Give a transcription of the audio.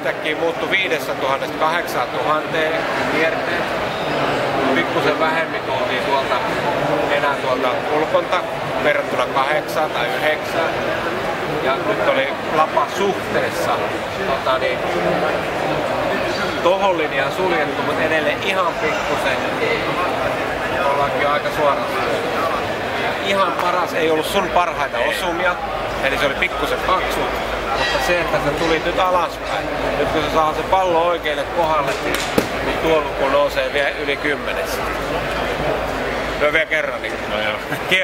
yhtäkkiä muuttui 5000 8000 kierteet. Pikkusen vähemmin tultiin tuolta enää tuolta ulkonta verrattuna 8 tai 9. Ja nyt oli lapa suhteessa tohon linjaan suljettu, mutta edelleen ihan pikkusen. Ollaankin jo aika suoraan. Ihan paras ei ollut sun parhaita osumia, eli se oli pikkusen paksu, mutta se, että sä tulit nyt alaspäin, nyt kun sä saa se pallo oikealle kohdalle, niin tuo luku nousee vielä yli 10. No vielä kerran. Niin. No joo.